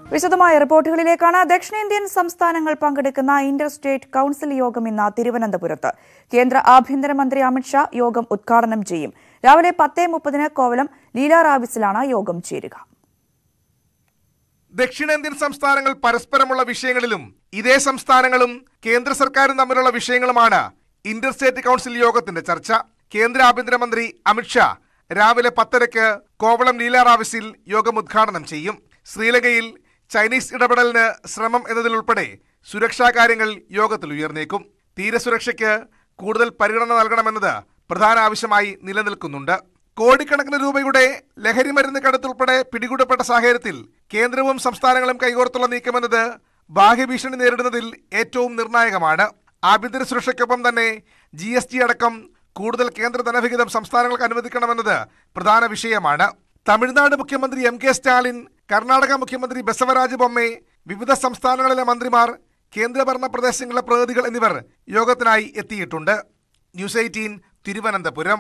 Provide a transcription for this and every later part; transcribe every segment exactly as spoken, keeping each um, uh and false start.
വിശദമായ റിപ്പോർട്ടുകളിലേക്കാണ്. ദക്ഷിണേന്ത്യൻ സംസ്ഥാനങ്ങൾ പങ്കെടുക്കുന്ന ഇന്റർ സ്റ്റേറ്റ് കൌൺസിൽ യോഗം ഇന്ന് തിരുവനന്തപുരത്ത്. കേന്ദ്ര ആഭ്യന്തരമന്ത്രി അമിത്ഷാ യോഗം ഉദ്ഘാടനം ചെയ്യും. രാവിലെ പത്ത് മുപ്പതിന് കോവളം ലീല റാവിസിലാണ് യോഗം ചേരുക. ദക്ഷിണേന്ത്യൻ സംസ്ഥാനങ്ങൾ പരസ്പരമുള്ള വിഷയങ്ങളിലും ഇതേ സംസ്ഥാനങ്ങളും കേന്ദ്ര സർക്കാരും തമ്മിലുള്ള വിഷയങ്ങളുമാണ് ഇന്റർ സ്റ്റേറ്റ് കൌൺസിൽ യോഗത്തിന്റെ ചർച്ച. കേന്ദ്ര ആഭ്യന്തരമന്ത്രി അമിത്ഷാ രാവിലെ പത്തരയ്ക്ക് കോവളം ലീല റാവിസിൽ യോഗം ഉദ്ഘാടനം ചെയ്യും. ശ്രീലങ്കയിൽ ചൈനീസ് ഇടപെടലിന് ശ്രമം എന്നതിലുൾപ്പെടെ സുരക്ഷാ കാര്യങ്ങൾ യോഗത്തിൽ ഉയർന്നേക്കും. തീരസുരക്ഷയ്ക്ക് കൂടുതൽ പരിഗണന നൽകണമെന്നത് പ്രധാന ആവശ്യമായി നിലനിൽക്കുന്നുണ്ട്. കോടിക്കണക്കിന് രൂപയുടെ ലഹരിമരുന്ന് കടത്തുൾപ്പെടെ പിടികൂടപ്പെട്ട സാഹചര്യത്തിൽ കേന്ദ്രവും സംസ്ഥാനങ്ങളും കൈകോർത്തുള്ള നീക്കമെന്നത് ബാഹ്യഭീഷണി നേരിടുന്നതിൽ ഏറ്റവും നിർണായകമാണ്. ആഭ്യന്തര സുരക്ഷയ്ക്കൊപ്പം തന്നെ ജി എസ് ടി അടക്കം കൂടുതൽ കേന്ദ്ര ധനവിഹിതം സംസ്ഥാനങ്ങൾക്ക് അനുവദിക്കണമെന്നത് പ്രധാന വിഷയമാണ്. തമിഴ്നാട് മുഖ്യമന്ത്രി എം കെ സ്റ്റാലിൻ, കർണാടക മുഖ്യമന്ത്രി ബസവരാജ് ബൊമ്മെ, വിവിധ സംസ്ഥാനങ്ങളിലെ മന്ത്രിമാർ, കേന്ദ്രഭരണ പ്രദേശങ്ങളിലെ പ്രതിനിധികൾ എന്നിവർ യോഗത്തിനായി എത്തിയിട്ടുണ്ട്. News eighteen Thiruvananthapuram.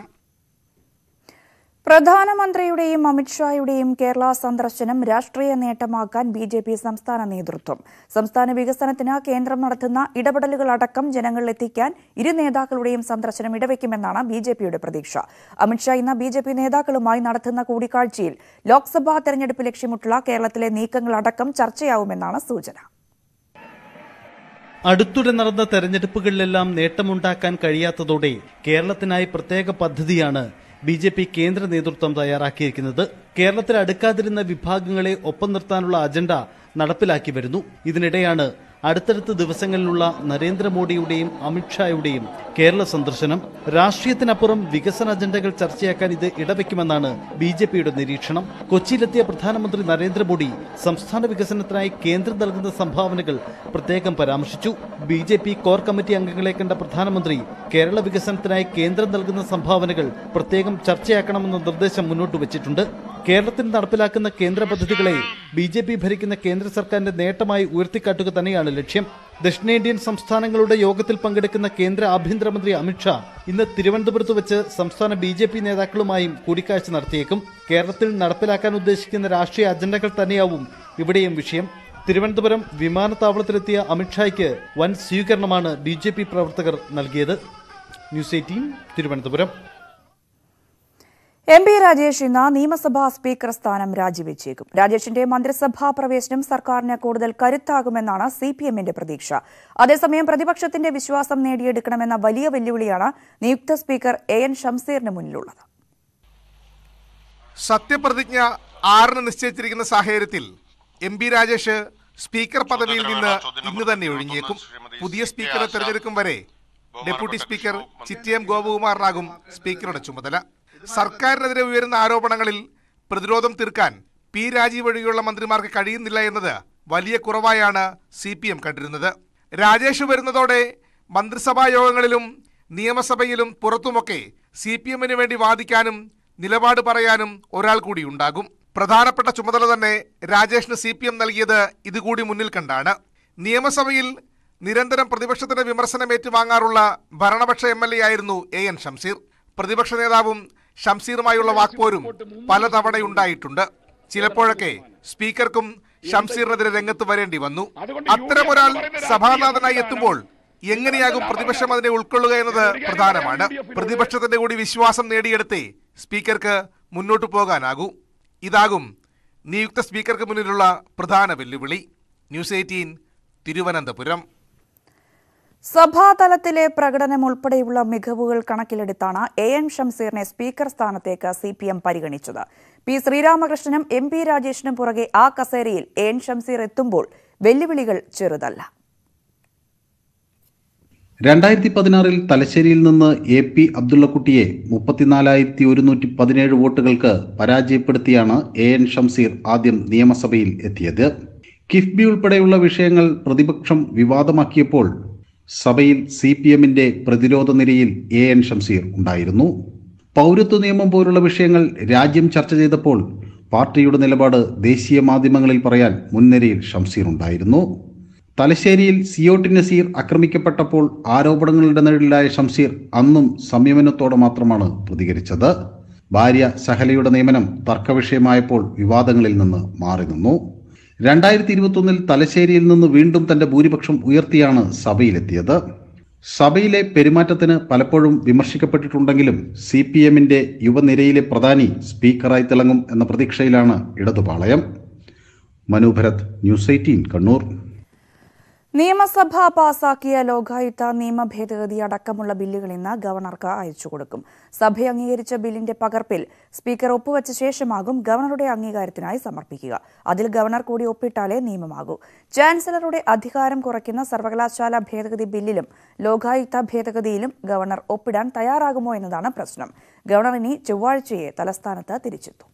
പ്രധാനമന്ത്രിയുടെയും അമിത്ഷായുടെയും കേരള സന്ദർശനം രാഷ്ട്രീയ നേട്ടമാക്കാൻ ബി ജെ പി സംസ്ഥാന നേതൃത്വം. സംസ്ഥാന വികസനത്തിന് കേന്ദ്രം നടത്തുന്ന ഇടപെടലുകളടക്കം ജനങ്ങളിലെത്തിക്കാൻ ഇരു നേതാക്കളുടെയും സന്ദർശനം ഇടവെക്കുമെന്നാണ് ബി ജെ പിയുടെ പ്രതീക്ഷ. അമിത്ഷാ ഇന്ന് ബി ജെ പി നേതാക്കളുമായി നടത്തുന്ന കൂടിക്കാഴ്ചയിൽ ലോക്സഭാ തെരഞ്ഞെടുപ്പ് ലക്ഷ്യമിട്ടുള്ള കേരളത്തിലെ നീക്കങ്ങളടക്കം ചർച്ചയാവുമെന്നാണ് സൂചന. അടുത്തിടെ നടന്ന തെരഞ്ഞെടുപ്പുകളിലെല്ലാം നേട്ടമുണ്ടാക്കാൻ കഴിയാത്തതോടെ കേരളത്തിനായി പ്രത്യേക പദ്ധതിയാണ് ബി ജെ പി കേന്ദ്ര നേതൃത്വം തയ്യാറാക്കിയിരിക്കുന്നത്. കേരളത്തിൽ അടുക്കാതിരുന്ന വിഭാഗങ്ങളെ ഒപ്പം നിർത്താനുള്ള അജണ്ട നടപ്പിലാക്കി വരുന്നു. ഇതിനിടെയാണ് അടുത്തടുത്ത ദിവസങ്ങളിലുള്ള നരേന്ദ്രമോദിയുടെയും അമിത്ഷായുടെയും കേരള സന്ദർശനം. രാഷ്ട്രീയത്തിനപ്പുറം വികസന അജണ്ടകൾ ചർച്ചയാക്കാൻ ഇത് ഇടവെക്കുമെന്നാണ് ബി ജെ പിയുടെ നിരീക്ഷണം. കൊച്ചിയിലെത്തിയ പ്രധാനമന്ത്രി നരേന്ദ്രമോദി സംസ്ഥാന വികസനത്തിനായി കേന്ദ്രം നൽകുന്ന സംഭാവനകൾ പ്രത്യേകം പരാമർശിച്ചു. B J P core committee അംഗങ്ങളെ കണ്ട പ്രധാനമന്ത്രി കേരള വികസനത്തിനായി കേന്ദ്രം നൽകുന്ന സംഭാവനകൾ പ്രത്യേകം ചർച്ചയാക്കണമെന്ന നിർദ്ദേശം മുന്നോട്ട് വച്ചിട്ടുണ്ട്. കേരളത്തിൽ നടപ്പിലാക്കുന്ന കേന്ദ്ര പദ്ധതികളെ ബി ജെ പി ഭരിക്കുന്ന കേന്ദ്ര സർക്കാരിന്റെ നേട്ടമായി ഉയർത്തിക്കാട്ടുക തന്നെയാണ് ലക്ഷ്യം. ദക്ഷിണേന്ത്യൻ സംസ്ഥാനങ്ങളുടെ യോഗത്തിൽ പങ്കെടുക്കുന്ന കേന്ദ്ര ആഭ്യന്തരമന്ത്രി അമിത്ഷാ ഇന്ന് തിരുവനന്തപുരത്ത് വെച്ച് സംസ്ഥാന ബി ജെ പി നേതാക്കളുമായും കൂടിക്കാഴ്ച നടത്തിയേക്കും. കേരളത്തിൽ നടപ്പിലാക്കാൻ ഉദ്ദേശിക്കുന്ന രാഷ്ട്രീയ അജണ്ടകൾ തന്നെയാവും ഇവിടെയും വിഷയം. തിരുവനന്തപുരം വിമാനത്താവളത്തിലെത്തിയ അമിത്ഷായ്ക്ക് വൻ സ്വീകരണമാണ് ബി ജെ പി പ്രവർത്തകർ നൽകിയത്. News eighteen Thiruvananthapuram. M P Rajesh ഇന്ന് നിയമസഭാ സ്പീക്കർ സ്ഥാനം രാജിവെച്ചേക്കും. രാജേഷിന്റെ മന്ത്രിസഭാ പ്രവേശനം സർക്കാരിന് കൂടുതൽ കരുത്താകുമെന്നാണ് സി പി എമ്മിന്റെ പ്രതീക്ഷ. അതേസമയം പ്രതിപക്ഷത്തിന്റെ വിശ്വാസം നേടിയെടുക്കണമെന്ന വലിയ വെല്ലുവിളിയാണ് നിയുക്ത സ്പീക്കർ എ എൻ ഷംസീറിന് മുന്നിലുള്ളത്. സത്യപ്രതിജ്ഞ ആറിന് നിശ്ചയിച്ചിരിക്കുന്ന സാഹചര്യത്തിൽ എം പി രാജേഷ് സ്പീക്കർ പദവിയിൽ നിന്ന് ഇന്ന് തന്നെ ഒഴിഞ്ഞേക്കും. പുതിയ സ്പീക്കറെ തെരഞ്ഞെടുക്കും വരെ ഡെപ്യൂട്ടി സ്പീക്കർ ചിറ്റിയം ഗോപകുമാറിനാകും സ്പീക്കറുടെ ചുമതല. സർക്കാരിനെതിരെ ഉയരുന്ന ആരോപണങ്ങളിൽ പ്രതിരോധം തീർക്കാൻ പി രാജീവ് ഒഴികെയുള്ള മന്ത്രിമാർക്ക് കഴിയുന്നില്ല എന്നത് വലിയ കുറവായാണ് സി പി എം കണ്ടിരുന്നത്. രാജേഷ് വരുന്നതോടെ മന്ത്രിസഭാ യോഗങ്ങളിലും നിയമസഭയിലും പുറത്തുമൊക്കെ സി പി എമ്മിന് വേണ്ടി വാദിക്കാനും നിലപാട് പറയാനും ഒരാൾ കൂടി ഉണ്ടാകും. പ്രധാനപ്പെട്ട ചുമതല തന്നെ രാജേഷിന് സി പി എം നൽകിയത് ഇതുകൂടി മുന്നിൽ കണ്ടാണ്. നിയമസഭയിൽ നിരന്തരം പ്രതിപക്ഷത്തിന്റെ വിമർശനം ഏറ്റുവാങ്ങാറുള്ള ഭരണപക്ഷ എം എൽ എ ആയിരുന്നു എ എൻ ഷംസീർ. പ്രതിപക്ഷ നേതാവും ഷംസീറുമായുള്ള വാക്പോരും പലതവണയുണ്ടായിട്ടുണ്ട്. ചിലപ്പോഴൊക്കെ സ്പീക്കർക്കും ഷംസീറിനെതിരെ രംഗത്ത് വരേണ്ടി വന്നു. അത്തരമൊരാൾ സഭാനാഥനായി എത്തുമ്പോൾ എങ്ങനെയാകും പ്രതിപക്ഷം അതിനെ ഉൾക്കൊള്ളുക എന്നത് പ്രധാനമാണ്. പ്രതിപക്ഷത്തിന്റെ കൂടി വിശ്വാസം നേടിയെടുത്തേ സ്പീക്കർക്ക് മുന്നോട്ടു പോകാനാകൂ. ഇതാകും നിയുക്ത സ്പീക്കർക്ക് മുന്നിലുള്ള പ്രധാന വെല്ലുവിളി. News eighteen Thiruvananthapuram. സഭാതലത്തിലെ പ്രകടനം ഉൾപ്പെടെയുള്ള മികവുകൾ കണക്കിലെടുത്താണ് എ എൻ ഷംസീറിനെ സ്പീക്കർ സ്ഥാനത്തേക്ക് സി പി എം പരിഗണിച്ചത്. പി ശ്രീരാമകൃഷ്ണനും എം പി രാജേഷിനും പുറകെ ആ കസേരയിൽ എ എൻ ഷംസീർ എത്തുമ്പോൾ വെല്ലുവിളികൾ ചെറുതല്ല. രണ്ടായിരത്തി പതിനാറിൽ തലശ്ശേരിയിൽ നിന്ന് എ പി അബ്ദുള്ളക്കുട്ടിയെ മുപ്പത്തിനാലായിരത്തി ഒരുന്നൂറ്റി പതിനേഴ് വോട്ടുകൾക്ക് പരാജയപ്പെടുത്തിയാണ് എ എൻ ഷംസീർ ആദ്യം നിയമസഭയിൽ എത്തിയത്. കിഫ്ബി ഉൾപ്പെടെയുള്ള വിഷയങ്ങൾ പ്രതിപക്ഷം വിവാദമാക്കിയപ്പോൾ സഭയിൽ സി പി എമ്മിന്റെ പ്രതിരോധ നിരയിൽ എ എൻ ഷംസീർ ഉണ്ടായിരുന്നു. പൗരത്വ നിയമം പോലുള്ള വിഷയങ്ങൾ രാജ്യം ചർച്ച ചെയ്തപ്പോൾ പാർട്ടിയുടെ നിലപാട് ദേശീയ മാധ്യമങ്ങളിൽ പറയാൻ മുൻനിരയിൽ ഷംസീർ ഉണ്ടായിരുന്നു. തലശ്ശേരിയിൽ സിയോട്ടി നസീർ ആക്രമിക്കപ്പെട്ടപ്പോൾ ആരോപണങ്ങളുടെ നിഴലിലായ ഷംസീർ അന്നും സംയമനത്തോടെ മാത്രമാണ് പ്രതികരിച്ചത്. ഭാര്യ സഹലയുടെ നിയമനം തർക്കവിഷയമായപ്പോൾ വിവാദങ്ങളിൽ നിന്ന് മാറി നിന്നു. രണ്ടായിരത്തി ഇരുപത്തൊന്നിൽ തലശ്ശേരിയിൽ നിന്ന് വീണ്ടും തന്റെ ഭൂരിപക്ഷം ഉയർത്തിയാണ് സഭയിലെത്തിയത്. സഭയിലെ പെരുമാറ്റത്തിന് പലപ്പോഴും വിമർശിക്കപ്പെട്ടിട്ടുണ്ടെങ്കിലും സി പി എമ്മിന്റെ യുവനിരയിലെ പ്രധാനി സ്പീക്കറായി തിളങ്ങും എന്ന പ്രതീക്ഷയിലാണ് ഇടതുപാളയം. Manobharath, news eighteen, Kannur. നിയമസഭ പാസാക്കിയ ലോകായുക്ത നിയമ ഭേദഗതി അടക്കമുള്ള ബില്ലുകൾ ഇന്ന് ഗവർണർക്ക് അയച്ചു കൊടുക്കും. സഭ അംഗീകരിച്ച ബില്ലിന്റെ പകർപ്പിൽ സ്പീക്കർ ഒപ്പുവച്ച ശേഷമാകും ഗവർണറുടെ അംഗീകാരത്തിനായി സമർപ്പിക്കുക. അതിൽ ഗവർണർ കൂടി ഒപ്പിട്ടാലേ നിയമമാകൂ. ചാൻസലറുടെ അധികാരം കുറയ്ക്കുന്ന സർവകലാശാല ഭേദഗതി ബില്ലിലും ലോകായുക്ത ഭേദഗതിയിലും ഗവർണർ ഒപ്പിടാൻ തയ്യാറാകുമോ എന്നതാണ് പ്രശ്നം. ഗവർണർ ഇനി ചൊവ്വാഴ്ചയെ തലസ്ഥാനത്ത് തിരിച്ചെത്തും.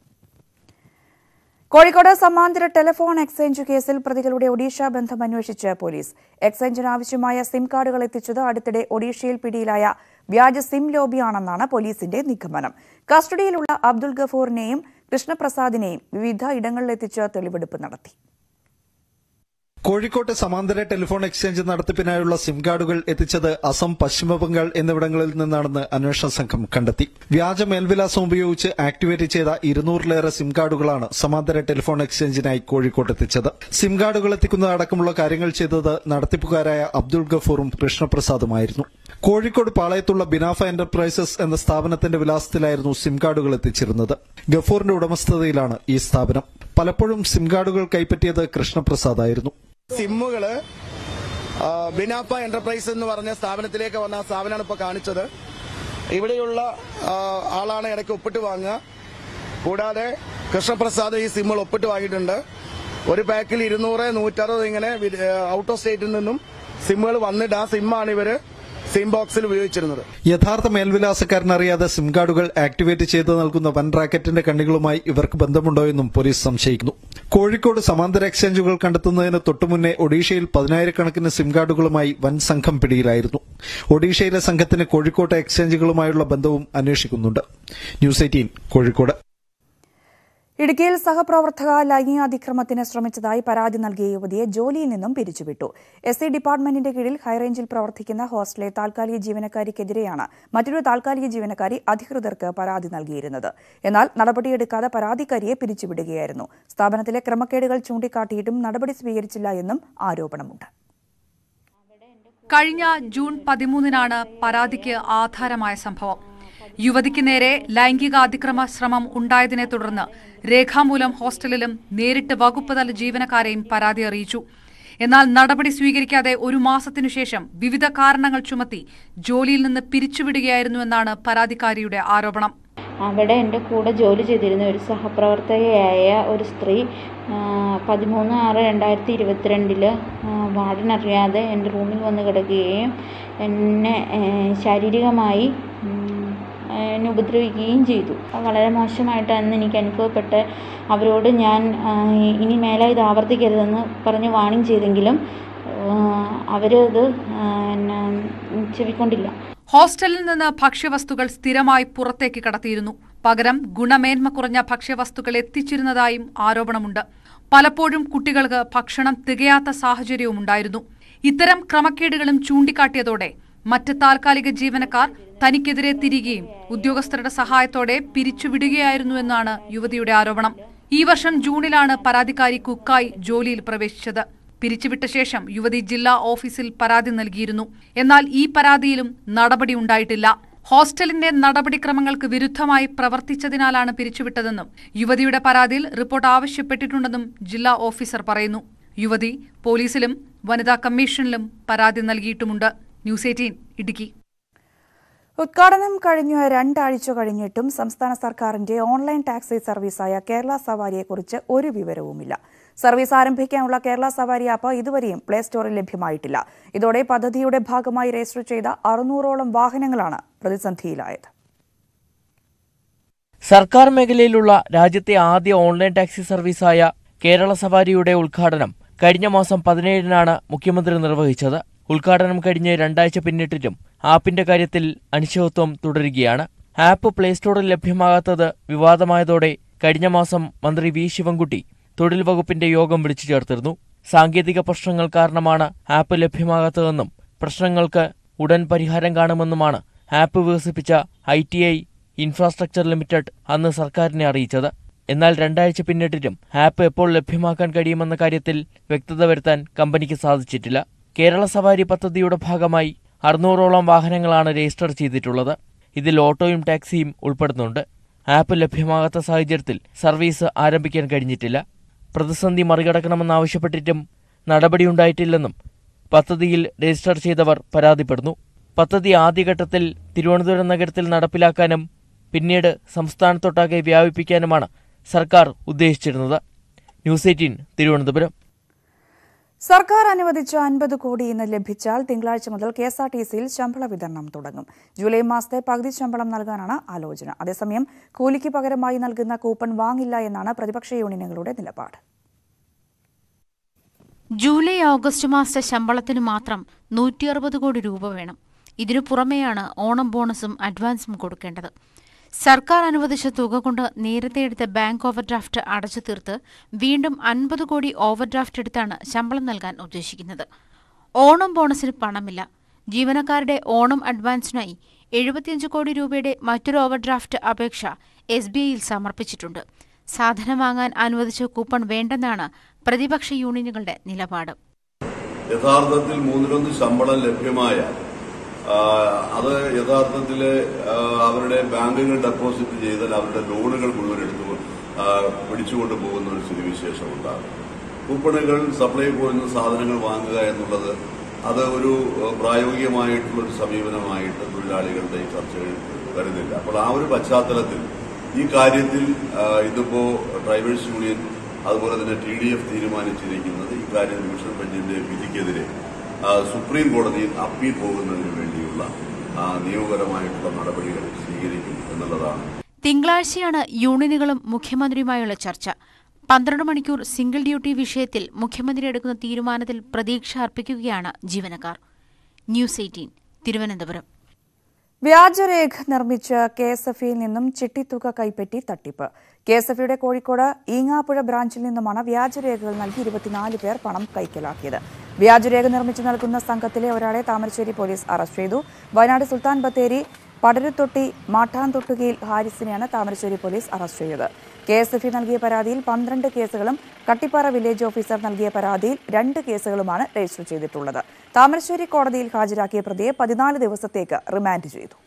കോഴിക്കോട് സമാന്തര ടെലിഫോൺ എക്സ്ചേഞ്ച് കേസിൽ പ്രതികളുടെ ഒഡീഷ ബന്ധം അന്വേഷിച്ച് പോലീസ്. എക്സ്ചേഞ്ചിന് ആവശ്യമായ സിം കാർഡുകൾ എത്തിച്ചത് അടുത്തിടെ ഒഡീഷയിൽ പിടിയിലായ വ്യാജ സിം ലോബിയാണെന്നാണ് പോലീസിന്റെ നിഗമനം. കസ്റ്റഡിയിലുള്ള അബ്ദുൾ ഗഫൂറിനെയും കൃഷ്ണപ്രസാദിനെയും വിവിധ ഇടങ്ങളിലെത്തിച്ച് തെളിവെടുപ്പ് നടത്തി. കോഴിക്കോട്ട് സമാന്തര ടെലിഫോൺ എക്സ്ചേഞ്ച് നടത്തിപ്പിനായുള്ള സിം കാർഡുകൾ എത്തിച്ചത് അസം, പശ്ചിമബംഗാൾ എന്നിവിടങ്ങളിൽ നിന്നാണെന്ന് അന്വേഷണ സംഘം കണ്ടെത്തി. വ്യാജ മേൽവിലാസം ഉപയോഗിച്ച് ആക്ടിവേറ്റ് ചെയ്ത ഇരുന്നൂറിലേറെ സിം കാർഡുകളാണ് സമാന്തര ടെലിഫോൺ എക്സ്ചേഞ്ചിനായി കോഴിക്കോട്ട് എത്തിച്ചത്. സിം കാർഡുകൾ എത്തിക്കുന്നത് അടക്കമുള്ള കാര്യങ്ങൾ ചെയ്തത് നടത്തിപ്പുകാരായ അബ്ദുൾ ഗഫൂറും കൃഷ്ണപ്രസാദുമായിരുന്നു. കോഴിക്കോട് പാളയത്തുള്ള ബിനാഫ എന്റർപ്രൈസസ് എന്ന സ്ഥാപനത്തിന്റെ വിലാസത്തിലായിരുന്നു സിം കാർഡുകൾ എത്തിച്ചിരുന്നത്. ഗഫൂറിന്റെ ഉടമസ്ഥതയിലാണ് ഈ സ്ഥാപനം. പലപ്പോഴും സിം കാർഡുകൾ കൈപ്പറ്റിയത് കൃഷ്ണപ്രസാദായിരുന്നു. സിമ്മുകള് ബിനാഫ എന്റർപ്രൈസ് എന്ന് പറഞ്ഞ സ്ഥാപനത്തിലേക്ക് വന്ന ആ സ്ഥാപനമാണ് ഇപ്പോൾ കാണിച്ചത്. ഇവിടെയുള്ള ആളാണ് ഇടയ്ക്ക് ഒപ്പിട്ട് വാങ്ങുക. കൂടാതെ കൃഷ്ണപ്രസാദ് ഈ സിമ്മുകൾ ഒപ്പിട്ട് വാങ്ങിയിട്ടുണ്ട്. ഒരു പാക്കിൽ ഇരുന്നൂറ് നൂറ്ററുപത് ഇങ്ങനെ ഔട്ട് ഓഫ് സ്റ്റേറ്റിൽ നിന്നും സിമ്മുകൾ വന്നിട്ട് ആ സിമ്മാണ് ഇവര് സിം ബോക്സിൽ ഉപയോഗിച്ചിരുന്നത്. യഥാർത്ഥ മേൽവിലാസക്കാരനറിയാതെ സിം കാർഡുകൾ ആക്ടിവേറ്റ് ചെയ്ത് നൽകുന്ന വൻ റാക്കറ്റിന്റെ കണ്ണികളുമായി ഇവർക്ക് ബന്ധമുണ്ടോ എന്നും പോലീസ് സംശയിക്കുന്നു. കോഴിക്കോട് സമാന്തര എക്സ്ചേഞ്ചുകൾ കണ്ടെത്തുന്നതിന് തൊട്ടുമുന്നേ ഒഡീഷയിൽ പതിനായിരക്കണക്കിന് സിം കാർഡുകളുമായി വൻ സംഘം പിടിയിലായിരുന്നു. ഒഡീഷയിലെ സംഘത്തിന് കോഴിക്കോട്ടെ എക്സ്ചേഞ്ചുകളുമായുള്ള ബന്ധവും അന്വേഷിക്കുന്നുണ്ട്. News eighteen, Kozhikode. ഇടുക്കിയിൽ സഹപ്രവർത്തക ലൈംഗികാതിക്രമത്തിന് ശ്രമിച്ചതായി പരാതി നൽകിയ യുവതിയെ ജോലിയിൽ നിന്നും പിരിച്ചുവിട്ടു. എസ് സി ഡിപ്പാർട്ട്മെന്റിന്റെ കീഴിൽ ഹൈറേഞ്ചിൽ പ്രവർത്തിക്കുന്ന ഹോസ്റ്റലിലെ താൽക്കാലിക ജീവനക്കാരിക്കെതിരെയാണ് മറ്റൊരു താൽക്കാലിക ജീവനക്കാരി അധികൃതർക്ക് പരാതി നൽകിയിരുന്നത്. എന്നാൽ നടപടിയെടുക്കാതെ പരാതിക്കാരിയെ പിരിച്ചുവിടുകയായിരുന്നു. സ്ഥാപനത്തിലെ ക്രമക്കേടുകൾ ചൂണ്ടിക്കാട്ടിയിട്ടും നടപടി സ്വീകരിച്ചില്ല എന്നും ആരോപണമുണ്ട്. കഴിഞ്ഞ ജൂൺ പതിമൂന്നിനാണ് പരാതിക്ക് ആധാരമായ സംഭവം. യുവതിക്ക് നേരെ ലൈംഗിക അതിക്രമ ശ്രമം ഉണ്ടായതിനെ തുടർന്ന് രേഖാമൂലം ഹോസ്റ്റലിലും നേരിട്ട് വകുപ്പ് തല ജീവനക്കാരെയും പരാതി അറിയിച്ചു. എന്നാൽ നടപടി സ്വീകരിക്കാതെ ഒരു മാസത്തിനുശേഷം വിവിധ കാരണങ്ങൾ ചുമത്തി ജോലിയിൽ നിന്ന് പിരിച്ചുവിടുകയായിരുന്നുവെന്നാണ് പരാതിക്കാരിയുടെ ആരോപണം. അവിടെ എൻ്റെ കൂടെ ജോലി ചെയ്തിരുന്ന ഒരു സഹപ്രവർത്തകയായ ഒരു സ്ത്രീ പതിമൂന്ന് ആറ് രണ്ടായിരത്തി ഇരുപത്തിരണ്ടില് വാർഡനറിയാതെ എൻ്റെ റൂമിൽ വന്ന് കിടക്കുകയും എന്നെ ശാരീരികമായി എന്നെ ഉപദ്രവിക്കുകയും ചെയ്തു. വളരെ മോശമായിട്ടാണ് എനിക്ക് അനുഭവപ്പെട്ട് അവരോട് ഞാൻ ഇനി മേലെ ഇത് ആവർത്തിക്കരുതെന്ന് പറഞ്ഞ് വാണിംഗ് ചെയ്തെങ്കിലും അവരത് ചെവിക്കൊണ്ടില്ല. ഹോസ്റ്റലിൽ നിന്ന് ഭക്ഷ്യവസ്തുക്കൾ സ്ഥിരമായി പുറത്തേക്ക് കടത്തിയിരുന്നു. പകരം ഗുണമേന്മ കുറഞ്ഞ ഭക്ഷ്യവസ്തുക്കൾ എത്തിച്ചിരുന്നതായും ആരോപണമുണ്ട്. പലപ്പോഴും കുട്ടികൾക്ക് ഭക്ഷണം തികയാത്ത സാഹചര്യവും ഉണ്ടായിരുന്നു. ഇത്തരം ക്രമക്കേടുകളും ചൂണ്ടിക്കാട്ടിയതോടെ മറ്റ് താൽക്കാലിക ജീവനക്കാർ തനിക്കെതിരെ തിരികെയും ഉദ്യോഗസ്ഥരുടെ സഹായത്തോടെ പിരിച്ചുവിടുകയായിരുന്നുവെന്നാണ് യുവതിയുടെ ആരോപണം. ഈ വർഷം ജൂണിലാണ് പരാതിക്കാരി കുക്കായി ജോലിയിൽ പ്രവേശിച്ചത്. പിരിച്ചുവിട്ട ശേഷം യുവതി ജില്ലാ ഓഫീസിൽ പരാതി നൽകിയിരുന്നു. എന്നാൽ ഈ പരാതിയിലും നടപടി ഉണ്ടായിട്ടില്ല. ഹോസ്റ്റലിന്റെ നടപടിക്രമങ്ങൾക്ക് വിരുദ്ധമായി പ്രവർത്തിച്ചതിനാലാണ് പിരിച്ചുവിട്ടതെന്നും യുവതിയുടെ പരാതിയിൽ റിപ്പോർട്ട് ആവശ്യപ്പെട്ടിട്ടുണ്ടെന്നും ജില്ലാ ഓഫീസർ പറയുന്നു. യുവതി പോലീസിലും വനിതാ കമ്മീഷനിലും പരാതി നൽകിയിട്ടുമുണ്ട്. News eighteen, Idukki. ഉദ്ഘാടനം കഴിഞ്ഞ രണ്ടാഴ്ച കഴിഞ്ഞിട്ടും സംസ്ഥാന സർക്കാരിന്റെ ഓൺലൈൻ ടാക്സി സർവീസായ കേരള സവാരിയെക്കുറിച്ച് ഒരു വിവരവുമില്ല. സർവീസ് ആരംഭിക്കാനുള്ള കേരള സവാരി ആപ്പ് ഇതുവരെയും പ്ലേ സ്റ്റോറിൽ ലഭ്യമായിട്ടില്ല. ഇതോടെ പദ്ധതിയുടെ ഭാഗമായി രജിസ്റ്റർ ചെയ്ത അറുന്നൂറോളം വാഹനങ്ങളാണ് പ്രതിസന്ധിയിലായത്. സർക്കാർ മേഖലയിലുള്ള രാജ്യത്തെ ആദ്യ ഓൺലൈൻ ടാക്സി സർവീസായ കേരള സവാരിയുടെ ഉദ്ഘാടനം കഴിഞ്ഞ മാസം പതിനേഴിനാണ് മുഖ്യമന്ത്രി നിർവഹിച്ചത്. ഉദ്ഘാടനം കഴിഞ്ഞ് രണ്ടാഴ്ച പിന്നിട്ടിട്ടും ആപ്പിന്റെ കാര്യത്തിൽ അനിശ്ചിതത്വം തുടരുകയാണ്. ആപ്പ് പ്ലേ സ്റ്റോറിൽ ലഭ്യമാകാത്തത് വിവാദമായതോടെ കഴിഞ്ഞ മാസം മന്ത്രി വി ശിവൻകുട്ടി തൊഴിൽ വകുപ്പിന്റെ യോഗം വിളിച്ചു ചേർത്തിരുന്നു. സാങ്കേതിക പ്രശ്നങ്ങൾ കാരണമാണ് ആപ്പ് ലഭ്യമാകാത്തതെന്നും പ്രശ്നങ്ങൾക്ക് ഉടൻ പരിഹാരം കാണുമെന്നുമാണ് ആപ്പ് വികസിപ്പിച്ച I T I infrastructure limited അന്ന് സർക്കാരിനെ അറിയിച്ചത്. എന്നാൽ രണ്ടാഴ്ച പിന്നിട്ടിട്ടും ആപ്പ് എപ്പോൾ ലഭ്യമാക്കാൻ കഴിയുമെന്ന കാര്യത്തിൽ വ്യക്തത വരുത്താൻ കമ്പനിക്ക് സാധിച്ചിട്ടില്ല. കേരള സവാരി പദ്ധതിയുടെ ഭാഗമായി അറുന്നൂറോളം വാഹനങ്ങളാണ് രജിസ്റ്റർ ചെയ്തിട്ടുള്ളത്. ഇതിൽ ഓട്ടോയും ടാക്സിയും ഉൾപ്പെടുന്നുണ്ട്. ആപ്പ് ലഭ്യമാകാത്ത സാഹചര്യത്തിൽ സർവീസ് ആരംഭിക്കാൻ കഴിഞ്ഞിട്ടില്ല. പ്രതിസന്ധി മറികടക്കണമെന്നാവശ്യപ്പെട്ടിട്ടും നടപടിയുണ്ടായിട്ടില്ലെന്നും പദ്ധതിയിൽ രജിസ്റ്റർ ചെയ്തവർ പരാതിപ്പെടുന്നു. പദ്ധതി ആദ്യഘട്ടത്തിൽ തിരുവനന്തപുരം നഗരത്തിൽ നടപ്പിലാക്കാനും പിന്നീട് സംസ്ഥാനത്തൊട്ടാകെ വ്യാപിപ്പിക്കാനുമാണ് സർക്കാർ ഉദ്ദേശിച്ചിരുന്നത്. News eighteen Thiruvananthapuram. സർക്കാർ അനുവദിച്ച അൻപത് കോടി ഇന്ന് ലഭിച്ചാൽ തിങ്കളാഴ്ച മുതൽ കെ എസ് ആർ ടി സിയിൽ ശമ്പള വിതരണം തുടങ്ങും. ജൂലൈ മാസത്തെ പകുതി ശമ്പളം നൽകാനാണ് ആലോചന. അതേസമയം കൂലിക്ക് പകരമായി നൽകുന്ന കൂപ്പൺ വാങ്ങില്ല എന്നാണ് പ്രതിപക്ഷ യൂണിയനുകളുടെ നിലപാട്. ജൂലൈ ഓഗസ്റ്റ് മാസത്തെ ശമ്പളത്തിന് മാത്രം നൂറ്റി അറുപത് കോടി രൂപ വേണം. ഇതിനു പുറമെയാണ് ഓണം ബോണസും അഡ്വാൻസും കൊടുക്കേണ്ടത്. സർക്കാർ അനുവദിച്ച തുക കൊണ്ട് നേരത്തെ എടുത്ത ബാങ്ക് ഓവർഡ്രാഫ്റ്റ് അടച്ചു തീർത്ത് വീണ്ടും അൻപത് കോടി ഓവർഡ്രാഫ്റ്റ് എടുത്താണ് ശമ്പളം നൽകാൻ ഉദ്ദേശിക്കുന്നത്. ഓണം ബോണസിന് പണമില്ല. ജീവനക്കാരുടെ ഓണം അഡ്വാൻസിനായി എഴുപത്തിയഞ്ച് കോടി രൂപയുടെ മറ്റൊരു ഓവർഡ്രാഫ്റ്റ് അപേക്ഷ എസ് ബി ഐയിൽ സമർപ്പിച്ചിട്ടുണ്ട്. സാധനം വാങ്ങാൻ അനുവദിച്ച കൂപ്പൺ വേണ്ടെന്നാണ് പ്രതിപക്ഷ യൂണിയനുകളുടെ നിലപാട്. യഥാർത്ഥത്തിൽ മൂന്നിലൊന്ന് ശമ്പളം ലഭ്യമായ അത് യഥാർത്ഥത്തിൽ അവരുടെ ബാങ്കുകൾ ഡെപ്പോസിറ്റ് ചെയ്താൽ അവരുടെ ലോണുകൾ മുഴുവൻ എടുത്തു പിടിച്ചുകൊണ്ട് പോകുന്ന ഒരു സ്ഥിതിവിശേഷം ഉണ്ടാകും. കൂപ്പണുകൾ സപ്ലൈ പോകുന്ന സാധനങ്ങൾ വാങ്ങുക എന്നുള്ളത് അത് ഒരു പ്രായോഗികമായിട്ടുള്ളൊരു സമീപനമായിട്ട് തൊഴിലാളികളുടെ ഈ ചർച്ചകൾ വരുന്നില്ല. അപ്പോൾ ആ ഒരു പശ്ചാത്തലത്തിൽ ഈ കാര്യത്തിൽ ഇതിപ്പോ ഡ്രൈവേഴ്സ് യൂണിയൻ അതുപോലെ തന്നെ ടി ഡി എഫ് തീരുമാനിച്ചിരിക്കുന്നത് ഇക്കാര്യം ഡിവിഷൻ ബെഞ്ചിന്റെ വിധിക്കെതിരെ സുപ്രീം കോടതിയിൽ അപ്പീൽ പോകുന്നതിന് വേണ്ടിയുള്ള നിയമപരമായിട്ടുള്ള നടപടികൾ സ്വീകരിക്കും എന്നുള്ളതാണ്. തിങ്കളാഴ്ചയാണ് യൂണിയനുകളും മുഖ്യമന്ത്രിയുമായുള്ള ചർച്ച. പന്ത്രണ്ട് മണിക്കൂർ സിംഗിൾ ഡ്യൂട്ടി വിഷയത്തിൽ മുഖ്യമന്ത്രി എടുക്കുന്ന തീരുമാനത്തിൽ പ്രതീക്ഷ അർപ്പിക്കുകയാണ് ജീവനക്കാർ. News eighteen Thiruvananthapuram. വ്യാജരേഖ നിർമ്മിച്ച് കെ എസ് എഫ് ഇയിൽ നിന്നും ചിട്ടിത്തുക കൈപ്പറ്റി തട്ടിപ്പ്. കെ എസ് എഫ് ഇയുടെ കോഴിക്കോട് ഈങ്ങാപ്പുഴ ബ്രാഞ്ചിൽ നിന്നുമാണ് വ്യാജരേഖകൾ നൽകി ഇരുപത്തിനാല് പേർ പണം കൈക്കലാക്കിയത്. വ്യാജരേഖ നിർമ്മിച്ച് നൽകുന്ന സംഘത്തിലെ ഒരാളെ താമരശ്ശേരി പോലീസ് അറസ്റ്റ് ചെയ്തു. വയനാട് സുൽത്താൻ ബത്തേരി പടരുത്തൊട്ടി മാട്ടാൻതൊട്ടുകയിൽ ഹാരിസിനെയാണ് താമരശ്ശേരി പോലീസ് അറസ്റ്റ് ചെയ്തത്. കെ എസ് എഫ് ഇ നൽകിയ പരാതിയിൽ പന്ത്രണ്ട് കേസുകളും കട്ടിപ്പാറ വില്ലേജ് ഓഫീസർ നൽകിയ പരാതിയിൽ രണ്ട് കേസുകളുമാണ് രജിസ്റ്റർ ചെയ്തിട്ടുള്ളത്. താമരശ്ശേരി കോടതിയിൽ ഹാജരാക്കിയ പ്രതിയെ പതിനാല് ദിവസത്തേക്ക് റിമാൻഡ് ചെയ്തു.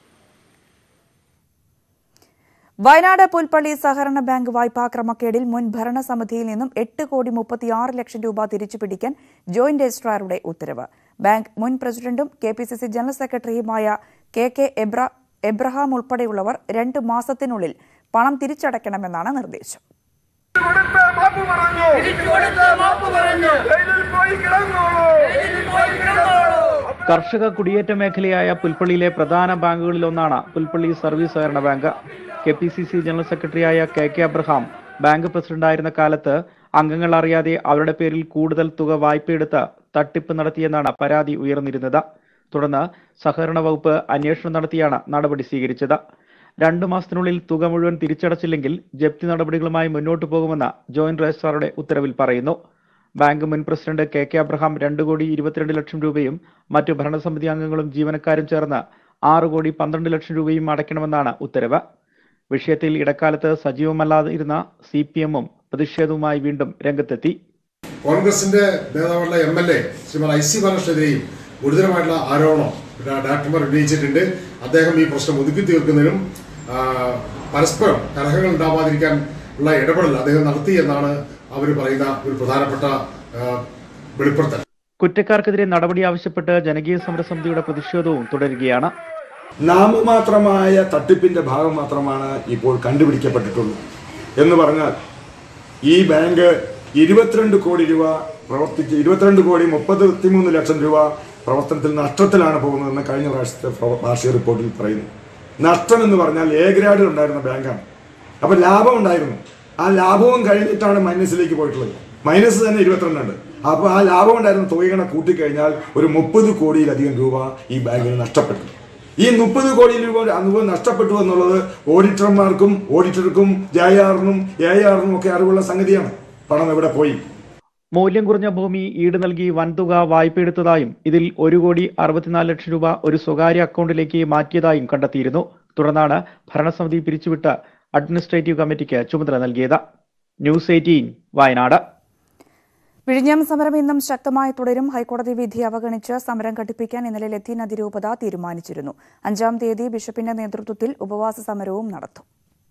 വയനാട് പുൽപ്പള്ളി സഹകരണ ബാങ്ക് വായ്പാ ക്രമക്കേടിൽ മുൻ ഭരണസമിതിയിൽ നിന്നും എട്ട് കോടി മുപ്പത്തിയാറ് ലക്ഷം രൂപ തിരിച്ചുപിടിക്കാൻ ജോയിന്റ് രജിസ്ട്രാറുടെ ഉത്തരവ്. ബാങ്ക് മുൻ പ്രസിഡന്റും K P C C general സെക്രട്ടറിയുമായ കെ കെ എബ്രഹാം ഉൾപ്പെടെയുള്ളവർ രണ്ട് മാസത്തിനുള്ളിൽ പണം തിരിച്ചടയ്ക്കണമെന്നാണ് നിർദ്ദേശം. കർഷക കുടിയേറ്റ മേഖലയായ പുൽപ്പള്ളിയിലെ പ്രധാന ബാങ്കുകളിലൊന്നാണ് പുൽപ്പള്ളി സർവീസ് സഹകരണ bank. K P C C general സെക്രട്ടറിയായ കെ കെ അബ്രഹാം ബാങ്ക് പ്രസിഡന്റായിരുന്ന കാലത്ത് അംഗങ്ങൾ അറിയാതെ അവരുടെ പേരിൽ കൂടുതൽ തുക വായ്പയെടുത്ത് തട്ടിപ്പ് നടത്തിയെന്നാണ് പരാതി ഉയർന്നിരുന്നത്. തുടർന്ന് സഹകരണ വകുപ്പ് അന്വേഷണം നടത്തിയാണ് നടപടി സ്വീകരിച്ചത്. രണ്ടു മാസത്തിനുള്ളിൽ തുക മുഴുവൻ തിരിച്ചടച്ചില്ലെങ്കിൽ ജപ്തി നടപടികളുമായി മുന്നോട്ടു പോകുമെന്ന് ജോയിന്റ് രജിസ്ട്രാറുടെ ഉത്തരവിൽ പറയുന്നു. ബാങ്ക് മുൻ പ്രസിഡന്റ് കെ കെ അബ്രഹാം രണ്ട് കോടി ഇരുപത്തിരണ്ട് ലക്ഷം രൂപയും മറ്റു ഭരണസമിതി അംഗങ്ങളും ജീവനക്കാരും ചേർന്ന് ആറ് കോടി പന്ത്രണ്ട് ലക്ഷം രൂപയും അടയ്ക്കണമെന്നാണ് ഉത്തരവ്. വിഷയത്തിൽ ഇടക്കാലത്ത് സജീവമല്ലാതിരുന്ന സി പി എമ്മും പ്രതിഷേധവുമായി വീണ്ടും രംഗത്തെത്തി. കോൺഗ്രസിന്റെ നേതാവുള്ള M L A Shrimati I C ബാലകൃഷ്ണനെതിരെയും ഗുരുതരമായിട്ടുള്ള ആരോപണം ഡയറക്ടർമാർ ഉന്നയിച്ചിട്ടുണ്ട്. അദ്ദേഹം ഈ പ്രശ്നം ഒതുക്കി തീർക്കുന്നതിനും പരസ്പരം കലഹങ്ങൾ ഉണ്ടാവാതിരിക്കാൻ ഉള്ള ഇടപെടൽ അദ്ദേഹം നടത്തി എന്നാണ് അവർ പറയുന്ന ഒരു പ്രധാനപ്പെട്ട വെളിപ്പെടുത്തൽ. കുറ്റക്കാർക്കെതിരെ നടപടി ആവശ്യപ്പെട്ട് ജനകീയ സമരസമിതിയുടെ പ്രതിഷേധവും തുടരുകയാണ്. നാമമാത്രമായ തട്ടിപ്പിന്റെ ഭാഗം മാത്രമാണ് ഇപ്പോൾ കണ്ടുപിടിക്കപ്പെട്ടിട്ടുള്ളൂ എന്ന് പറഞ്ഞാൽ ഈ ബാങ്ക് ഇരുപത്തിരണ്ട് കോടി രൂപ പ്രവർത്തിച്ച് ഇരുപത്തിരണ്ട് കോടി മുപ്പത്തിമൂന്ന് ലക്ഷം രൂപ പ്രവർത്തനത്തിൽ നഷ്ടത്തിലാണ് പോകുന്നതെന്ന് കഴിഞ്ഞ പ്രാവശ്യത്തെ വാർഷിക റിപ്പോർട്ടിൽ പറയുന്നു. നഷ്ടം എന്ന് പറഞ്ഞാൽ എ ഗ്രേഡിൽ ഉണ്ടായിരുന്ന ബാങ്കാണ്. അപ്പം ലാഭം ഉണ്ടായിരുന്നു. ആ ലാഭവും കഴിഞ്ഞിട്ടാണ് മൈനസിലേക്ക് പോയിട്ടുള്ളത്. മൈനസ് തന്നെ ഇരുപത്തിരണ്ടുണ്ട്. അപ്പോൾ ആ ലാഭം ഉണ്ടായിരുന്ന തുകകളെ കൂട്ടിക്കഴിഞ്ഞാൽ ഒരു മുപ്പത് കോടിയിലധികം രൂപ ഈ ബാങ്കിന് നഷ്ടപ്പെട്ടു. ഈ മുപ്പത് കോടി രൂപ അനുഭവം നഷ്ടപ്പെട്ടു എന്നുള്ളത് ഓഡിറ്റർമാർക്കും ഓഡിറ്റർക്കും ജെ ആറിനും എ ആറിനും ഒക്കെ അറിവുള്ള സംഗതിയാണ്. പണം എവിടെ പോയി? മൂല്യം കുറഞ്ഞ ഭൂമി ഈട് നൽകി വൻതുക വായ്പയെടുത്തതായും ഇതിൽ ഒരു കോടി അറുപത്തിനാല് ലക്ഷം രൂപ ഒരു സ്വകാര്യ അക്കൗണ്ടിലേക്ക് മാറ്റിയതായും കണ്ടെത്തിയിരുന്നു. തുടർന്നാണ് ഭരണസമിതി പിരിച്ചുവിട്ട് അഡ്മിനിസ്ട്രേറ്റീവ് കമ്മിറ്റിക്ക് ചുമതല നൽകിയത്. News eighteen Wayanad. വിഴിഞ്ഞം സമരം ഇന്നും ശക്തമായി തുടരും. ഹൈക്കോടതി വിധി അവഗണിച്ച് സമരം ഘടിപ്പിക്കാൻ ഇന്നലെ ലത്തീൻ അതിരൂപത തീരുമാനിച്ചിരുന്നു. അഞ്ചാം തീയതി ബിഷപ്പിന്റെ നേതൃത്വത്തിൽ ഉപവാസ സമരവും നടത്തും.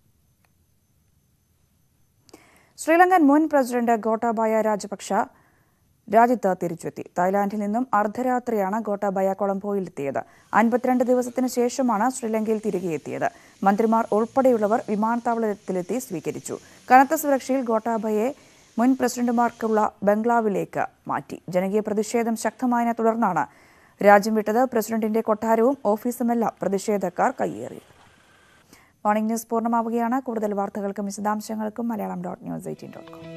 ശ്രീലങ്കൻ മുൻ പ്രസിഡന്റ് ഗോട്ടാബയ രാജപക്ഷ രാജ്യത്ത് തിരിച്ചെത്തി. തായ്ലാന്റിൽ നിന്നും അർദ്ധരാത്രിയാണ് ഗോട്ടാബയ കൊളംബോയിലെത്തിയത്. അൻപത്തിരണ്ട് ദിവസത്തിന് ശേഷമാണ് ശ്രീലങ്കയിൽ തിരികെ എത്തിയത്. മന്ത്രിമാർ ഉൾപ്പെടെയുള്ളവർ വിമാനത്താവളത്തിലെത്തി സ്വീകരിച്ചു. കനത്ത സുരക്ഷയിൽ ഗോട്ടാബയെ മുൻ പ്രസിഡന്റുമാർക്കുള്ള ബംഗ്ലാവിലേക്ക് മാറ്റി. ജനകീയ പ്രതിഷേധം ശക്തമായതിനെ തുടർന്നാണ് രാജ്യം വിട്ടത്. പ്രസിഡന്റിന്റെ കൊട്ടാരവും ഓഫീസുമെല്ലാം പ്രതിഷേധക്കാർ കയ്യേറി. മോർണിംഗ് ന്യൂസ് പൂർണ്ണമാവുകയാണ്. കൂടുതൽ വാർത്തകൾക്കും വിശദാംശങ്ങൾക്കും Malayalam dot news eighteen dot com.